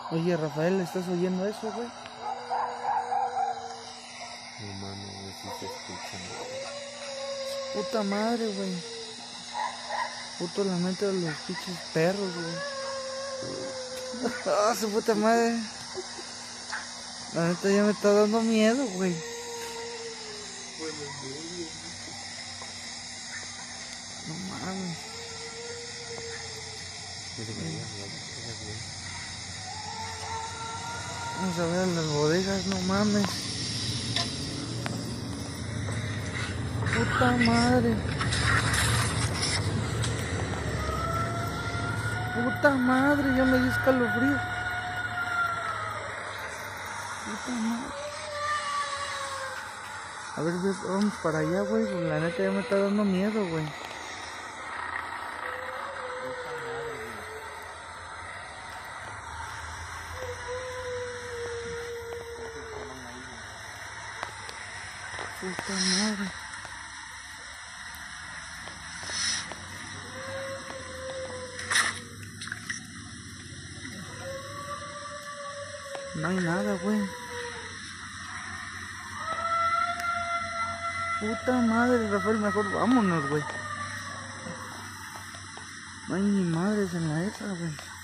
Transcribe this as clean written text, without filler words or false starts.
Oye, Rafael, ¿estás oyendo eso, güey? No mames, güey, si se escucha, güey. Puta madre, güey. Puto lamento de los pinches perros, güey. Ah, su puta madre. La neta ya me está dando miedo, güey. No mames. Vamos a ver las bodegas, no mames. Puta madre. Puta madre, ya me dio escalofrío. Puta madre. A ver, vamos para allá, güey, porque la neta ya me está dando miedo, güey. Puta madre. No hay nada, güey. Puta madre, Rafael, mejor vámonos, güey. No hay ni madres en la esa, güey.